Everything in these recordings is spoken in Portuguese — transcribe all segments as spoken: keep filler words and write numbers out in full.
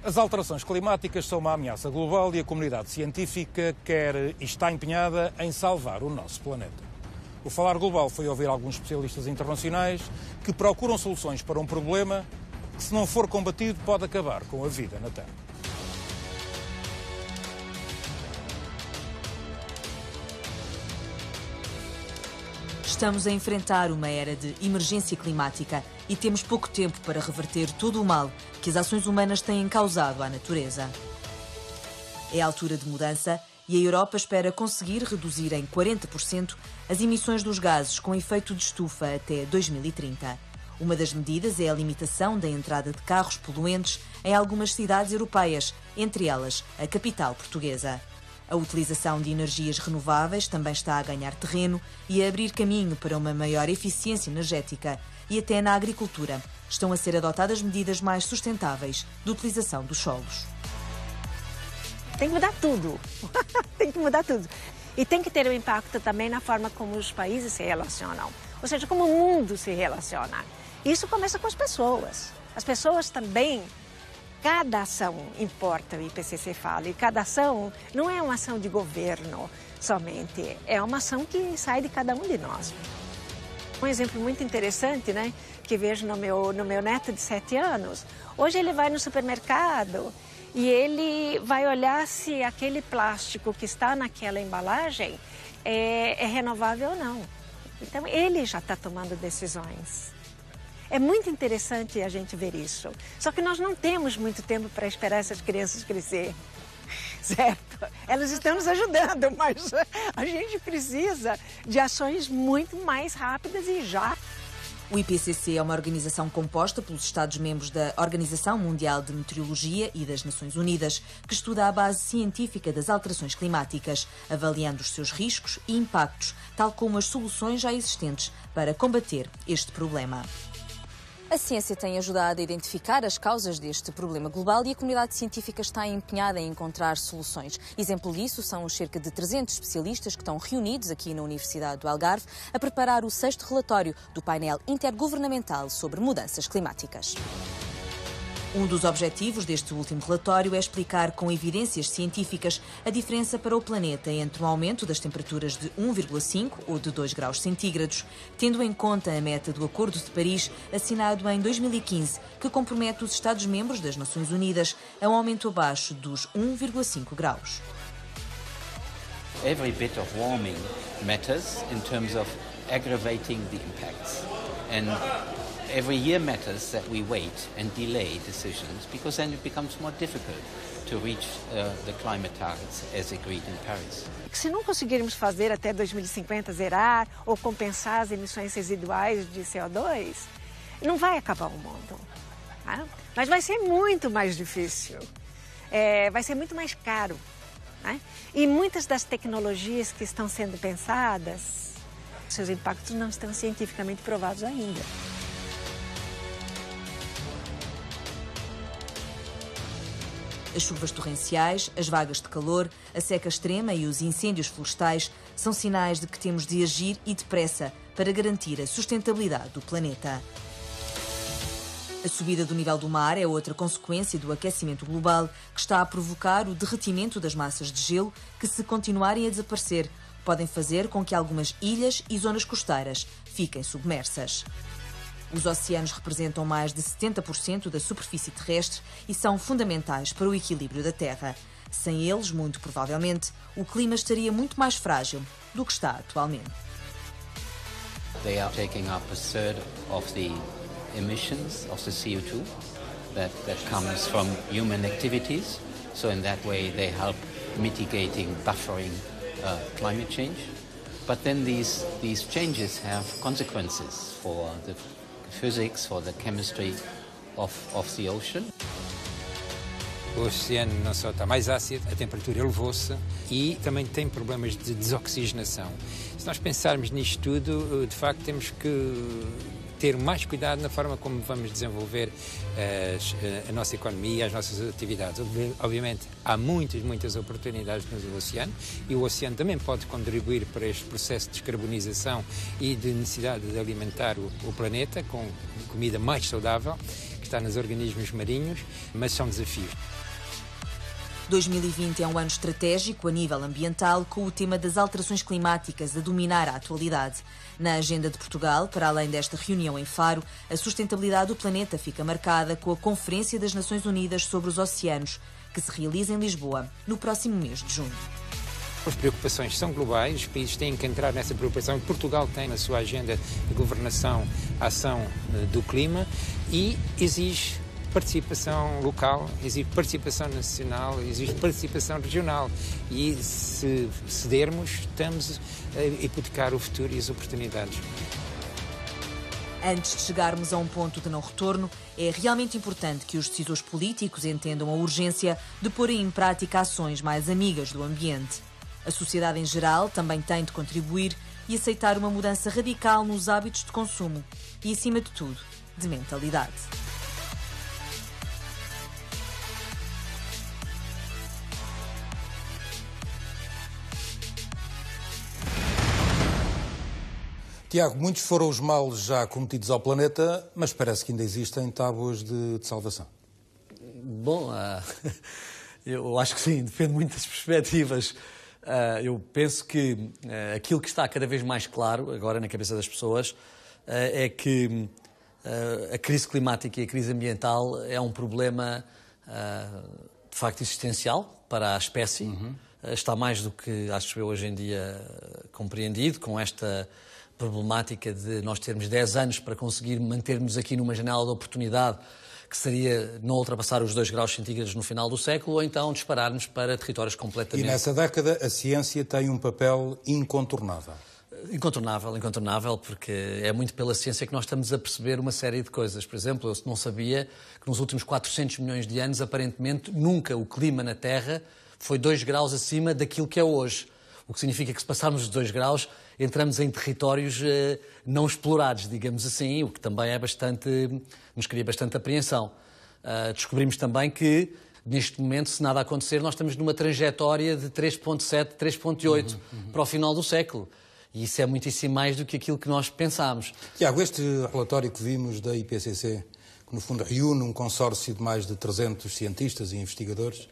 As alterações climáticas são uma ameaça global e a comunidade científica quer e está empenhada em salvar o nosso planeta. O Falar Global foi ouvir alguns especialistas internacionais que procuram soluções para um problema que, se não for combatido, pode acabar com a vida na Terra. Estamos a enfrentar uma era de emergência climática e temos pouco tempo para reverter todo o mal que as ações humanas têm causado à natureza. É a altura de mudança e a Europa espera conseguir reduzir em quarenta por cento as emissões dos gases com efeito de estufa até dois mil e trinta. Uma das medidas é a limitação da entrada de carros poluentes em algumas cidades europeias, entre elas a capital portuguesa. A utilização de energias renováveis também está a ganhar terreno e a abrir caminho para uma maior eficiência energética. E até na agricultura estão a ser adotadas medidas mais sustentáveis de utilização dos solos. Tem que mudar tudo. Tem que mudar tudo. E tem que ter um impacto também na forma como os países se relacionam. Ou seja, como o mundo se relaciona. Isso começa com as pessoas. As pessoas também... Cada ação importa, o I P C C fala, e cada ação não é uma ação de governo somente, é uma ação que sai de cada um de nós. Um exemplo muito interessante, né, que vejo no meu, no meu neto de sete anos, hoje ele vai no supermercado e ele vai olhar se aquele plástico que está naquela embalagem é, é renovável ou não. Então ele já está tomando decisões. É muito interessante a gente ver isso. Só que nós não temos muito tempo para esperar essas crianças crescer, certo? Elas estão nos ajudando, mas a gente precisa de ações muito mais rápidas e já. O I P C C é uma organização composta pelos Estados-membros da Organização Mundial de Meteorologia e das Nações Unidas, que estuda a base científica das alterações climáticas, avaliando os seus riscos e impactos, tal como as soluções já existentes para combater este problema. A ciência tem ajudado a identificar as causas deste problema global e a comunidade científica está empenhada em encontrar soluções. Exemplo disso são os cerca de trezentos especialistas que estão reunidos aqui na Universidade do Algarve a preparar o sexto relatório do painel intergovernamental sobre mudanças climáticas. Um dos objetivos deste último relatório é explicar com evidências científicas a diferença para o planeta entre um aumento das temperaturas de um vírgula cinco ou de dois graus centígrados, tendo em conta a meta do Acordo de Paris, assinado em dois mil e quinze, que compromete os Estados-membros das Nações Unidas a um aumento abaixo dos um vírgula cinco graus. Every bit of warming matters in terms of aggravating the impacts. And every year matters that we wait and delay decisions because then it becomes more difficult to reach uh, the climate targets as agreed in Paris. Se não conseguirmos fazer até dois mil e cinquenta zerar ou compensar as emissões residuais de C O dois, não vai acabar o mundo. Tá? Mas vai ser muito mais difícil. É, vai ser muito mais caro. Né? E muitas das tecnologias que estão sendo pensadas, seus impactos não estão cientificamente provados ainda. As chuvas torrenciais, as vagas de calor, a seca extrema e os incêndios florestais são sinais de que temos de agir e depressa para garantir a sustentabilidade do planeta. A subida do nível do mar é outra consequência do aquecimento global que está a provocar o derretimento das massas de gelo que, se continuarem a desaparecer, podem fazer com que algumas ilhas e zonas costeiras fiquem submersas. Os oceanos representam mais de setenta por cento da superfície terrestre e são fundamentais para o equilíbrio da Terra. Sem eles, muito provavelmente, o clima estaria muito mais frágil do que está atualmente. They are taking up a third of the emissions of the C O two that, that comes from human activities. So in that way they help mitigating, buffering uh, climate change. But then these, these changes have consequences for the physics, for the chemistry of, of the ocean. O oceano não só está mais ácido, a temperatura elevou-se e também tem problemas de desoxigenação. Se nós pensarmos nisto tudo, de facto temos que ter mais cuidado na forma como vamos desenvolver as, a nossa economia, as nossas atividades. Obviamente, há muitas, muitas oportunidades no oceano e o oceano também pode contribuir para este processo de descarbonização e de necessidade de alimentar o, o planeta com comida mais saudável, que está nos organismos marinhos, mas são desafios. dois mil e vinte é um ano estratégico a nível ambiental, com o tema das alterações climáticas a dominar a atualidade. Na agenda de Portugal, para além desta reunião em Faro, a sustentabilidade do planeta fica marcada com a Conferência das Nações Unidas sobre os Oceanos, que se realiza em Lisboa, no próximo mês de junho. As preocupações são globais, os países têm que entrar nessa preocupação. Portugal tem na sua agenda de governação a ação do clima e exige participação local, exige participação nacional, exige participação regional. E se cedermos, estamos a hipotecar o futuro e as oportunidades. Antes de chegarmos a um ponto de não retorno, é realmente importante que os decisores políticos entendam a urgência de pôr em prática ações mais amigas do ambiente. A sociedade em geral também tem de contribuir e aceitar uma mudança radical nos hábitos de consumo e, acima de tudo, de mentalidade. Tiago, muitos foram os males já cometidos ao planeta, mas parece que ainda existem tábuas de, de salvação. Bom, uh, eu acho que sim, depende muito das perspectivas. Uh, eu penso que uh, aquilo que está cada vez mais claro agora na cabeça das pessoas uh, é que uh, a crise climática e a crise ambiental é um problema uh, de facto existencial para a espécie. Uhum. Uh, está mais do que, acho eu, hoje em dia uh, compreendido, com esta problemática de nós termos dez anos para conseguir mantermos aqui numa janela de oportunidade que seria não ultrapassar os dois graus centígrados no final do século, ou então dispararmos para territórios completamente... E nessa década a ciência tem um papel incontornável. Incontornável, incontornável, porque é muito pela ciência que nós estamos a perceber uma série de coisas. Por exemplo, eu não sabia que nos últimos quatrocentos milhões de anos, aparentemente, nunca o clima na Terra foi dois graus acima daquilo que é hoje. O que significa que se passarmos os dois graus, entramos em territórios eh, não explorados, digamos assim, o que também é bastante, nos cria bastante apreensão. Uh, descobrimos também que, neste momento, se nada acontecer, nós estamos numa trajetória de três vírgula sete, três vírgula oito uhum, uhum. para o final do século. E isso é muitíssimo mais do que aquilo que nós pensámos. Tiago, este relatório que vimos da I P C C, que no fundo reúne um consórcio de mais de trezentos cientistas e investigadores,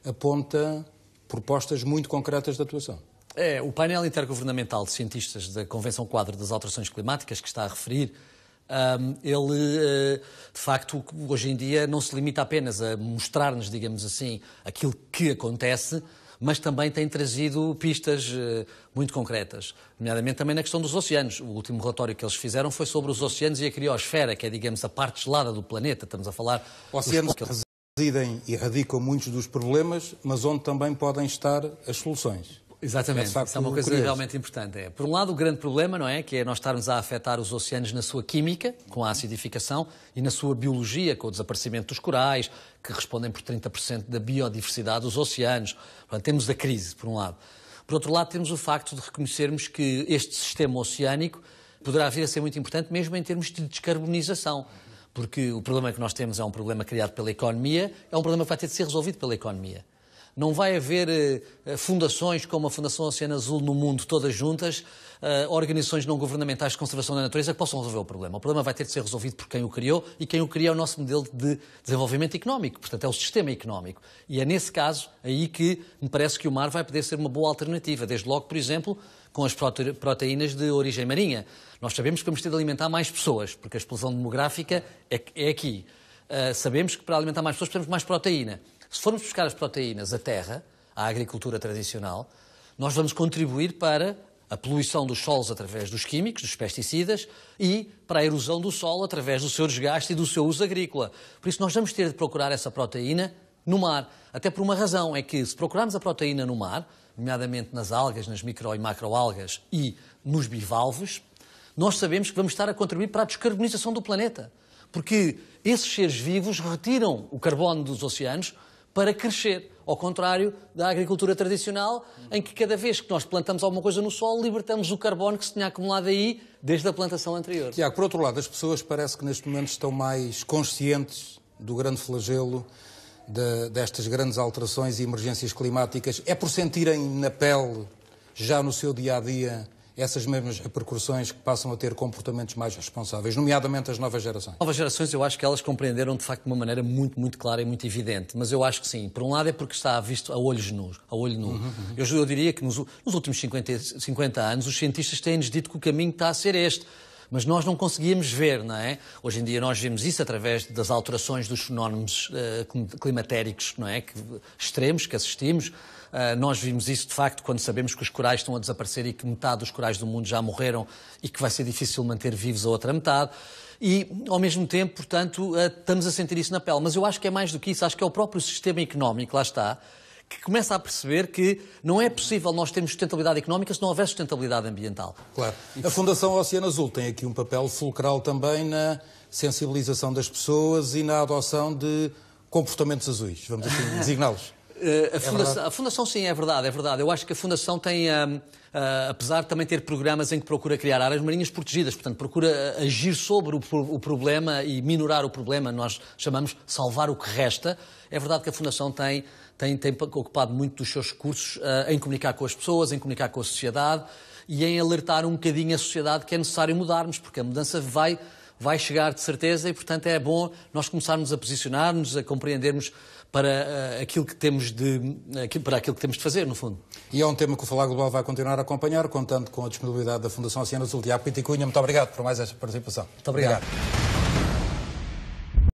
aponta propostas muito concretas de atuação. É, o painel intergovernamental de cientistas da Convenção Quadro das Alterações Climáticas, que está a referir, um, ele, de facto, hoje em dia não se limita apenas a mostrar-nos, digamos assim, aquilo que acontece, mas também tem trazido pistas uh, muito concretas, nomeadamente também na questão dos oceanos. O último relatório que eles fizeram foi sobre os oceanos e a criosfera, que é, digamos, a parte gelada do planeta. Estamos a falar... Oceanos que residem e radicam muitos dos problemas, mas onde também podem estar as soluções. Exatamente, é, isso é uma coisa curioso. Realmente importante. É, por um lado, o grande problema, não é, que é nós estarmos a afetar os oceanos na sua química, com a acidificação, e na sua biologia, com o desaparecimento dos corais, que respondem por trinta por cento da biodiversidade dos oceanos. Portanto, temos a crise, por um lado. Por outro lado, temos o facto de reconhecermos que este sistema oceânico poderá vir a ser muito importante, mesmo em termos de descarbonização. Porque o problema que nós temos é um problema criado pela economia, é um problema que vai ter de ser resolvido pela economia. Não vai haver uh, fundações como a Fundação Oceano Azul no mundo, todas juntas, uh, organizações não governamentais de conservação da natureza que possam resolver o problema. O problema vai ter de ser resolvido por quem o criou, e quem o criou é o nosso modelo de desenvolvimento económico, portanto é o sistema económico. E é nesse caso aí que me parece que o mar vai poder ser uma boa alternativa, desde logo, por exemplo, com as prote- proteínas de origem marinha. Nós sabemos que vamos ter de alimentar mais pessoas, porque a explosão demográfica é, é aqui. Uh, sabemos que para alimentar mais pessoas precisamos de mais proteína. Se formos buscar as proteínas à terra, à agricultura tradicional, nós vamos contribuir para a poluição dos solos através dos químicos, dos pesticidas, e para a erosão do solo através do seu desgaste e do seu uso agrícola. Por isso nós vamos ter de procurar essa proteína no mar. Até por uma razão, é que se procurarmos a proteína no mar, nomeadamente nas algas, nas micro e macroalgas e nos bivalves, nós sabemos que vamos estar a contribuir para a descarbonização do planeta. Porque esses seres vivos retiram o carbono dos oceanos para crescer, ao contrário da agricultura tradicional, em que cada vez que nós plantamos alguma coisa no solo, libertamos o carbono que se tinha acumulado aí desde a plantação anterior. Tiago, por outro lado, as pessoas parece que neste momento estão mais conscientes do grande flagelo de, destas grandes alterações e emergências climáticas. É por sentirem na pele, já no seu dia-a-dia, essas mesmas repercussões que passam a ter comportamentos mais responsáveis, nomeadamente as novas gerações? Novas gerações, eu acho que elas compreenderam de facto de uma maneira muito, muito clara e muito evidente, mas eu acho que sim. Por um lado é porque está visto a olhos nus, a olho nu. Uhum, uhum. Eu, eu diria que nos, nos últimos cinquenta, cinquenta anos os cientistas têm-nos dito que o caminho está a ser este. Mas nós não conseguíamos ver, não é? Hoje em dia nós vemos isso através das alterações dos fenómenos uh, climatéricos, não é? Que, extremos que assistimos. Uh, nós vimos isso, de facto, quando sabemos que os corais estão a desaparecer e que metade dos corais do mundo já morreram e que vai ser difícil manter vivos a outra metade. E, ao mesmo tempo, portanto, uh, estamos a sentir isso na pele. Mas eu acho que é mais do que isso. Acho que é o próprio sistema económico, lá está, que começa a perceber que não é possível nós termos sustentabilidade económica se não houver sustentabilidade ambiental. Claro. A Fundação Oceano Azul tem aqui um papel fulcral também na sensibilização das pessoas e na adoção de comportamentos azuis, vamos assim designá-los. Uh, a, fundação, a Fundação, sim, é verdade, é verdade. Eu acho que a Fundação tem, um, uh, apesar de também ter programas em que procura criar áreas marinhas protegidas, portanto, procura agir sobre o, o problema e minorar o problema, nós chamamos salvar o que resta. É verdade que a Fundação tem, tem, tem ocupado muito dos seus recursos uh, em comunicar com as pessoas, em comunicar com a sociedade e em alertar um bocadinho a sociedade que é necessário mudarmos, porque a mudança vai, vai chegar de certeza e, portanto, é bom nós começarmos a posicionar-nos, a compreendermos para, uh, aquilo que temos de, uh, para aquilo que temos de fazer, no fundo. E é um tema que o Falar Global vai continuar a acompanhar, contando com a disponibilidade da Fundação Oceano Azul. Tiago Pinto e Cunha, muito obrigado por mais esta participação. Muito obrigado. obrigado.